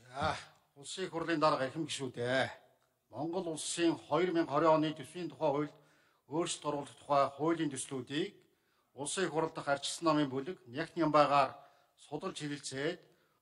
За улсын их хурлын дарга эрхэм гишүүдээ Монгол улсын 2020 оны төсвийн тухай хуульд өөрчлөлт оруулах тухай хуулийн төслүүдийг улсын их хурл дахь ардчилсан намын бүлэг нягт нямбаагаар судалж хэлэлцээд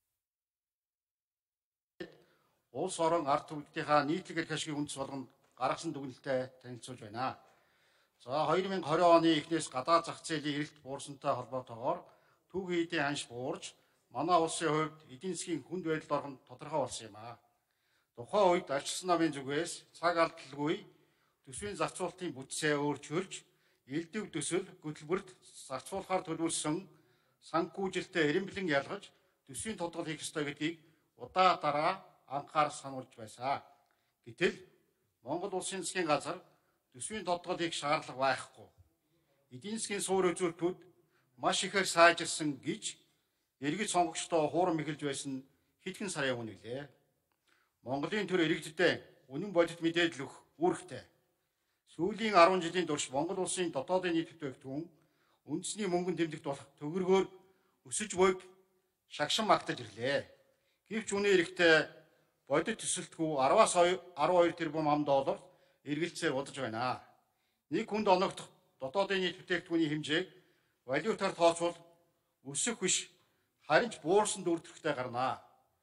улс орон ард түмнийхээ нийтлэг эрх ашигын үндэс болгонд гаргасан дүгнэлтэд танилцуулж байна. За 2020 оны эхнээс гадаад зах зээлийн эрэлт буурсантай холбоотойгоор түүхийн эдийн ханш буурж манай улсын хувьд эдийн засгийн хүнд байдалд орох нь тодорхой болсон юм а. Тухайн үед ардчилсан намын зүгээс цаг алдалгүй төсвийн зарцуулалтын бүтцээ өөрчилж, элдв төсөл хөтөлбөрт зарцуулахаар төлөвлөсөн санхүүжилтээ эренблэн ялгаж төсвийн тодгол хийх ёстой гэдгийг удаа дараа анхаар сануулж байсан. Гэтэл Монгол улсын засгийн газар төсвийн тодгол хийх шаардлага байхгүй. Эдийн засгийн суур үзүүлэлтүүд маш ихээр сайжирсан гэж иргэд сонгогчдоо хуурам эхэлж байсан хэдхэн сарын өмнө гэлээ. Монголын төр иргэдэд үнэн бодит мэдээлэл өгөх үүрэгтэй. Сүүлийн 10 жилийн турш Монгол улсын дотоодын нийт бүтээгдэхүүн үндэсний мөнгөнд тэмдэгт болох төгрөгөөр өсөж буйг шагшин магтаж ирлээ. Гэвч үнэ эрэхтэй бодит төсөлтгүй 10-аас 12 тэрбум $, эргэлзээр удаж байна. Нэг хүнд оногдох дотоодын нийт бүтээгдэхүүний хэмжээг валютаар тооцвол өсөх биш харин ч буурсан дүрдэрхтэй гарнаа.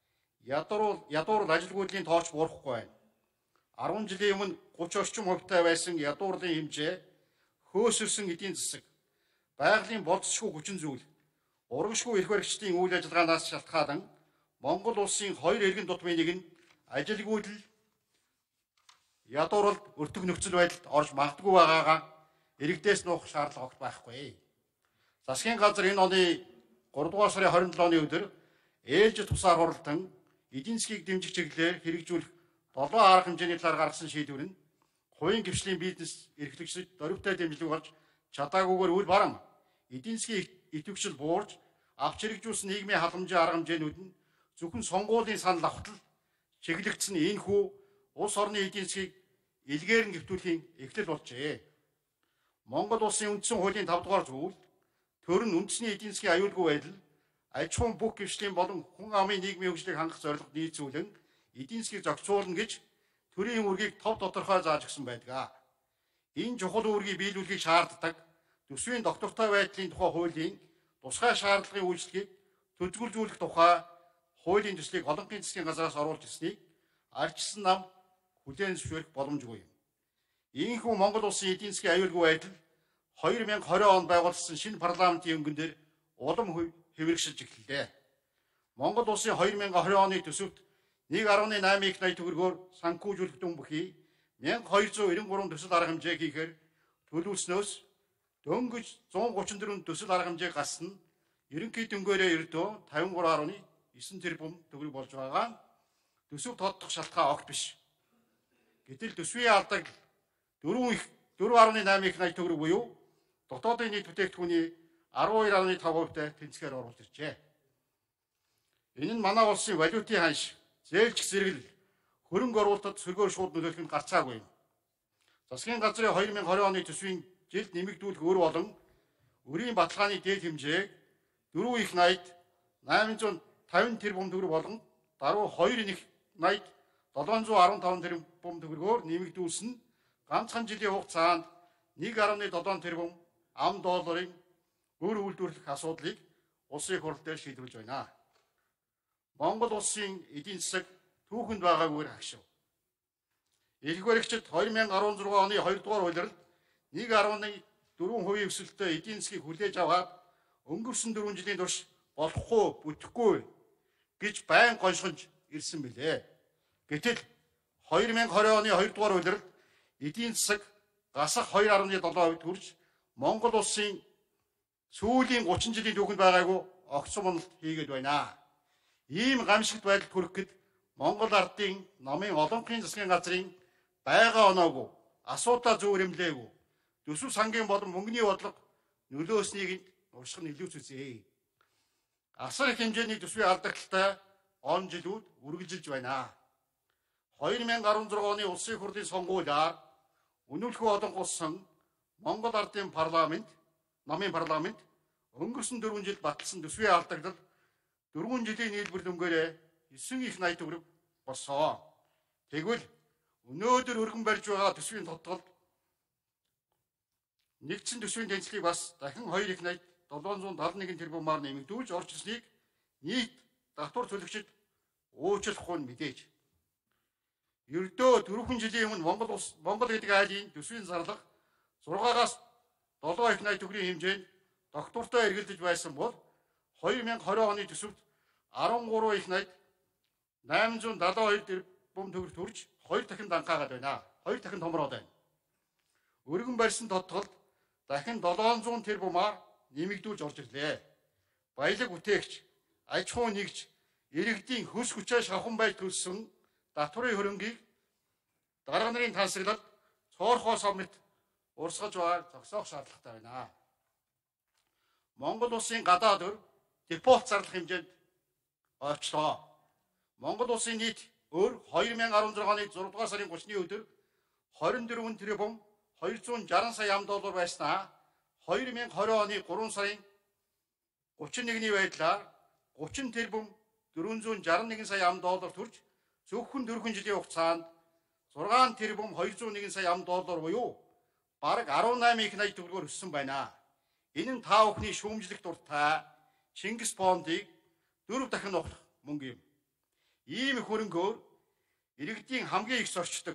Ядуур ажилгүйдлийн тооч буурахгүй байна. 10 жилийн өмнө 30 орчим хувьтай байсан ядуурлын хэмжээ хөөсөрсөн эдийн засаг, байгалийн болцсошгүй хүчин зүйл, урагшгүй эрх баригчдын үйл ажиллагаанаас шалтгаалan Монгол улсын хоёр иргэн тутмын нэг нь ажилгүйдэл ядуурл өртөг нөхцөл байдалд орж магадгүй байгаагаа иргэдээс нуух шаардлага огт байхгүй. Засгийн газар энэ оны 3 дугаар сарын 27-ны өдөр ээлжид тусаар хуралдан эдийн засгийг дэмжих чиглэлээр хэрэгжүүлэх 7 арга хэмжээний талаар гаргасан шийдвэр нь хувийн гишүүний бизнес эрхлэгчид дөрвтэй дэмжлэг болж чадаагүйгээр үл баран эдийн засгийн идэвхжил буурж авч хэрэгжүүлсэн нийгмийн халамжийн арга хэмжээнүүд нь зөвхөн сонгуулийн санал авахтал чиглэгдсэн энэ хүү улс орны эдийн засгийг илгээр нь нэвтрүүлэхийн эхлэл болжээ. Монгол улсын үндсэн хуулийн 5 дугаар зүйл төр нь үндэсний эдийн засгийн аюулгүй байдал, аж ахуйн бүх гишүүдийн болон хүн амын нийгмийн хөгжлийг хангах зорилгод нийцүүлэн эдийн засгийг зохицуулна гэж төрийн үүргийг тов тодорхой зааж өгсөн байдаг. Энэ чухал үүргийг биелүүлэхийг шаарддаг төсвийн доктортой байдлын тухай хуулийн тусгай шаардлагын үйлчлэгийг төлөвлөжүүлэх тухай хуулийн төслийг олонхын засгийн газраас оруулж ирснийг ардчилсан нам хүлээн зөвшөөрөх боломжгүй юм. Ийхүү Монгол улсын эдийн засгийн аюулгүй байдал 2020 онд байгуулсан шинэ парламентын өнгөн дээр улам хэврэгшилж эхэллээ. Монгол улсын 2020 оны төсөвт 1.8 их найт төгрөгөөр санхүүжүүлэх дүн бүхий 1293 төсөл арга хэмжээг хийхээр төлөвлөснөөс дөнгөж 134 төсөл арга хэмжээг гасна нь ерөнхий дөнгөөрөө ердөө 53.9 тэрбум төгрөг болж байгаа. Төсөв тоддох шалтгаан огт биш. Гэтэл төсвийн алдаг 4.8 их найт төгрөг буюу дотоодын нийт бүтээгдэхүүний 12.5%-тай тэнцвэр оруулж иржээ. Энэ нь манай улсын валютын ханш, зээлч зэрэгэл, хөрөнгө оруулалтад сөргөөр шууд нөлөөлөх нь гарцаагүй юм. Засгийн газрын 2020 оны төсвийн жилд нэмэгдүүлэх өр болон өрийн баталгааны дээд хэмжээг 4 их найт 850 тэрбум төгрөг болон даруй 2 их найт 715 тэрбум төгрөгөөр нэмэгдүүлсэн нь ганцхан жилийн хугацаанд 1.7 тэрбум $, өр үйлдвэрлэх асуудлыг улсын их хурл дээр шийдвэрлэж байна. Монгол улсын эдийн засаг түүхэнд байгаагээр хагшив. Эрх баригчид 2016 оны 2 дугаар улиралд 1.4% өсөлтөй эдийн засгийг хүлээж аваад өнгөрсөн 4 жилийн турш болохгүй, бүтэхгүй гэж байн гоншгонж ирсэн билээ. Гэтэл 2020 оны 2 дугаар улиралд эдийн засаг гасах 2.7% хүрч Монгол улсын сүүлийн 30 жилийн түүхэнд байгаагүй огцом уналт хийгээд байна. Ийм гамшигт байдалд хүрэхэд Монгол ардын намын олонхын засгийн газрын байгаа оноогүй, асуудал зөв эмлээгүй, төсөв сангийн болон мөнгөний бодлого нөлөөснийг урьдчилан илүүц үзье. Асар их хэмжээний төсвийн алдагдaltaй он жилүүд үргэлжилж байна. 2016 оны улсын хурлын сонгуулиар үнэлэхгүй олонгосон Монгол ардын парламент, намын парламент өнгөрсөн 4 жил баталсан төсвийн алдагдал 4 жилийн нийлбэр дүнгээрээ 9 их 80 төгрөг болсон. Тэгвэл өнөөдөр өргөн барьж байгаа төсвийн тодтолд нэгдсэн төсвийн тэнцлийг бас дахин 2 их 80 771 тэрбумаар нэмэгдүүлж орж ирснийг нийт татвар төлөгчид уучлахгүй нь мэдээж. Ердөө 4 жилийн өмнө Монгол гэдэг айлын төсвийн зарлага 6-аас 7 их 80 төгрөгийн хэмжээнд доктортой эргэлдэж байсан бол 2020 оны төсөвт 13 их 80 872 тэрбум төгрөг төрж 2 дахин данхаагаад байна. 2 дахин томроод байна. Өргөн барьсан тодтолд дахин 700 тэрбумаар нэмэгдүүлж орж ирлээ. Баялаг бүтээгч, аж ахуй нэгж, иргэдийн хөлс хүчээ шавхан байж төлсөн татварын хөрөнгийг дарга нарын тансаглалд цоорхоо совмит урсгаж байгааг зогсоох шаардлагатай байна. Монгол улсын гадаад өр депозит зарлах хэмжээнд ойрчлоо. Монгол улсын нийт өр 2016 оны 6 дугаар сарын 30-ны өдөр 24 тэрбум 260 сая $, байснаа 2020 оны 3 сарын 31-ний байдлаар 30 тэрбум 461 сая $, төрж зөвхөн 4 жилийн хугацаанд 6 тэрбум 201 сая $, буюу бараг 18 их 80 төгрөгөөр өссөн байна. Энэ нь та бүхний шүүмжлэх дуртай Чингис бондыг 4 дахин ухрах мөнгө юм. Ийм их хөрөнгөөр иргэдийн хамгийн их зорчдог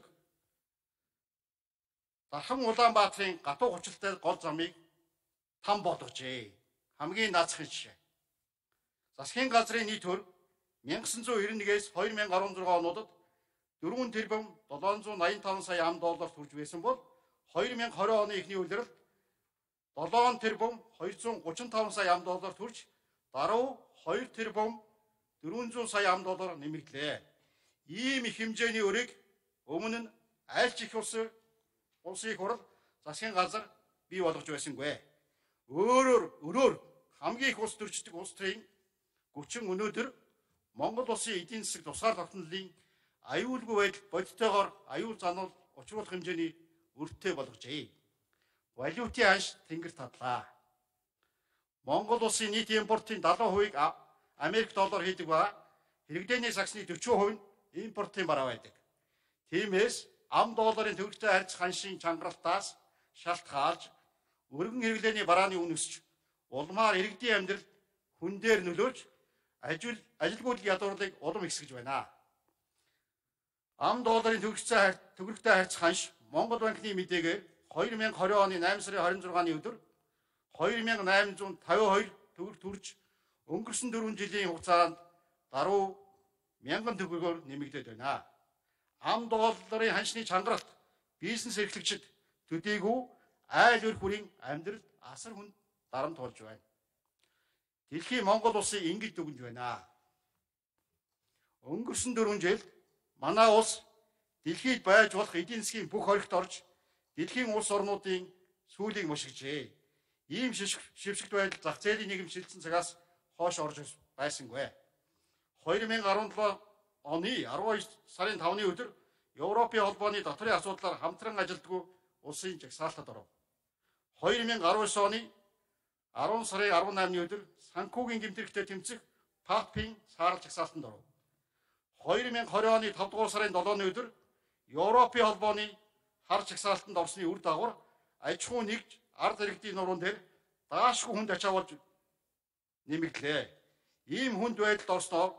Дархан Улаанбаатарын гатуу хүчилтэй гол замыг там болгожээ. Хамгийн наацхан жишээ. Засгийн газрын нийт хөрөнгө 1991-ээс 2016 онуудад 4 тэрбум 785 сая $, төрж байсан бол 2020 оны эхний улиралд 7 тэрбум 235 сая $, төрж даруй 2 тэрбум 400 сая $, нэмэгдлээ. Ийм их хэмжээний өрийг өмнө нь аль ч их улсын хурал засгийн газар бий болгож байсангүй. Өөрөөр хамгийн их улс төрчдөг улс төрийн хүчин өнөөдөр Монгол улсын эдийн засаг тусгаар тогтнолын аюулгүй байдал бодиттойгоор аюул зануул учруулах хэмжээний өртөө болгожээ. Валютын анш тэнгэр тадлаа. Монгол улсын нийт импортын 70%-ийг Америк доллар хийдэг ба хэрэглээний саксны 40% нь импортын бараа байдаг. Тиймээс ам долларын төгрөгтэй харьцах ханшийн чангаралтаас шалтгаалж өргөн хэрэглээний барааны үн өсч улмаар иргэдийн амьдрал хүн дээр нөлөөлж ажилгүйд ядуурлыг улам ихсгэж байна. Ам долларын төгрөгтэй харьцах ханш Монгол банкны мэдээгээр 2020 оны 8 сарын 26-ны өдөр 2852 төгрөг төрж өнгөрсөн 4 жилийн хугацаанд даруй 1000 төгрөгөөр нэмэгдээд байна. Ам долларын ханшны чангаралт бизнес эрхлэгчид төдийгүй айл өр хүрийн амьдралд асар хүнд дарамт болж байна. Дэлхийн Монгол улсын ингэж дүгнж байна. Өнгөрсөн 4 жилд манай улс дэлхийд байж болох эдийн засгийн бүх хоригт орж дэлхийн улс орнуудын сүүлийг мушигжээ. Ийм шившигт байдал зах зээлийн нийгэм шилжсэн цагаас хойш орж байсангүй. 2017 оны 12 сарын 5-ны өдөр Европын холбооны дотрын асуудлаар хамтран ажилддаг улсын жагсаалтад оров. 2019 оны 10 сарын 18-ны өдөр санхүүгийн гэмтэрхтэй тэмцэх ПАП-ийн саарал жагсаалтанд оров. 2020 оны 5 дугаар сарын 7-ны өдөр Европын холбооны хар жагсаалтанд орсны үр дагавар аж ахуй нэгж ард иргэдийн нуруунд дээр даашгүй хүнд ачаа болж нэмэгдлээ. Ийм хүнд байдалд орсноор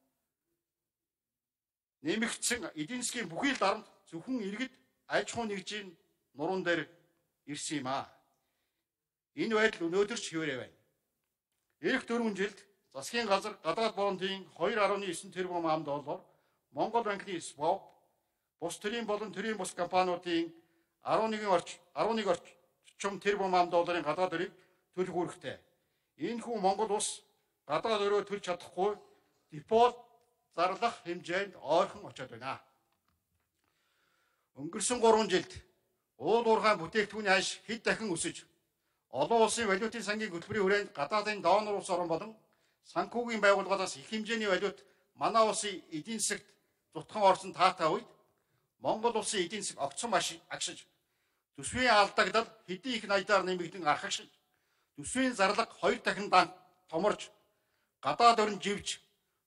нэмэгдсэн эдийн засгийн бүхий л дарамт зөвхөн иргэд аж ахуй нэгжийн нуруунд дээр ирсэн юм аа. Энэ байдал өнөөдөр ч хэвээрээ байна. Эх 4 жилд засгийн газар гадаад бондын 2.9 тэрбум $, Монгол банкны СВОП, бус төрийн болон төрийн бус компаниудын 11 орчим тэрбум $-ын гадаад өрийг төлөх үүрэгтэй. Энэхүү Монгол улс гадаад өрөө төлж чадахгүй депозит зарлах хэмжээнд ойрхон очиод байна. Өнгөрсөн 3 жилд уул уурхай бүтээгдэхүүний ханш хэд дахин өсөж олон улсын валютын сангийн хөтөлбөрийн хүрээнд гадаадын донор улс орн болон санхүүгийн байгууллагаас их хэмжээний валют манай улсын эдийн засагт зутхан орсон таатай үед Монгол улсын эдийн засаг огцом агшиж төсвийн алдагдал хэдийн их найдаар нэмэгдэн архагшиж төсвийн зарлага 2 дахин томорж гадаад өрн живж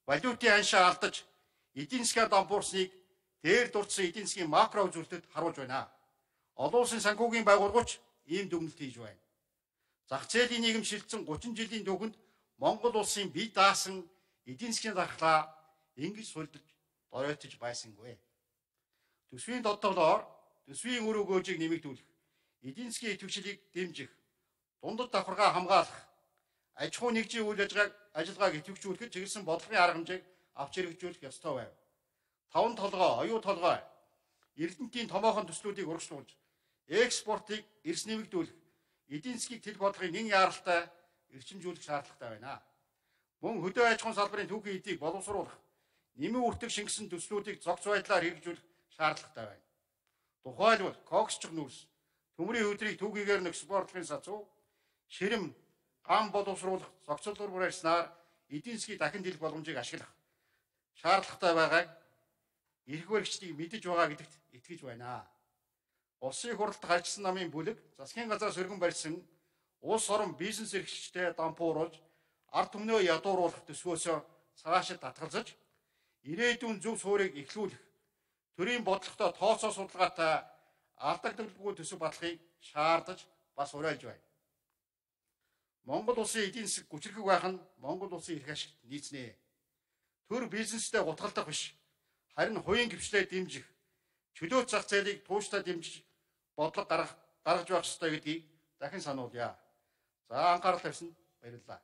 валютын аншаа алдаж эдийн засгийн дампуурсныг дээр дурдсан эдийн засгийн макро үзүүлэлтэд харуулж байна. Олон улсын санхүүгийн байгууллагч ийм дүгнэлт хийж байна. Зах зээлийн нийгэм шилжсэн 30 жилийн түүхэнд Монгол улсын бие даасан эдийн засгийн дархлаа ингэж сулдж доройтож байсангүй. Төсвийн додтолоор төсвийн үр өгөөжийг нэмэгдүүлэх, эдийн засгийн идэвхжлийг дэмжих, дундад давхаргаа хамгаалах, аж ахуй нэгжийн үйл ажиллагааг идэвхжүүлэхэд чиглэсэн бодлогын арга хэмжээг авч хэрэгжүүлэх ёстой байв. Таван толгой, оюу толгой, Эрдэнэтийн томоохон төслүүдийг урагшлуулж, экспортыг эрс нэмэгдүүлэх, эдийн засгийг тэлэх бодлогын нэн яаралтай эрчимжүүлэх шаардлагатай байна. Мөн хөдөө аж ахуйн салбарын түүхийн эдийг боловсруулах, нэмэн үртэг шингэсэн төслүүдийг зохиц байдлаар хэрэгжүүлэх шаардлагатай байна. Тухайлбал коксчг нүүрс, төмрийн хөдрийг түүхийгээр нь экспортлохын сацуу, ширэм, гам боловсруулах зохицолдор барьснаар эдийн засгийг дахин дэлгэх боломжийг ашиглах шаардлагатай байгааг эрх баригчдыг мэдэж байгаа гэдэгт итгэж байна. Улсын хурлд гарчсан намын бүлэг засгийн газраас өргөн барьсан улс орон бизнес эрхлэгчтэй дампууруулж ард түмнөө ядууруулах төсвөөсөө цаашид татгалзаж ирээдүйн зөв суурийг эхлүүлэх төрийн бодлоготой тооцоо судалгаатай алдагдaltaгүй төсөв батлахыг шаардаж бас уриалж байна. Монгол улсын эдийн засаг гүчирхэг байх нь Монгол улсын эрх ашигт нийцнэ. Төр бизнестэй гутгалдах биш, харин хувийн гэрчлэлээ дэмжих, чөлөөт зах зээлийг тууштай дэмжиж бодлого гаргаж байх ёстой гэдгийг дахин сануулъя. За анхаарал тавьсанд баярлалаа.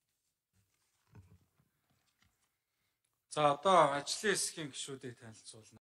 За одоо ажлын хэсгийн гишүүдийг танилцуулна.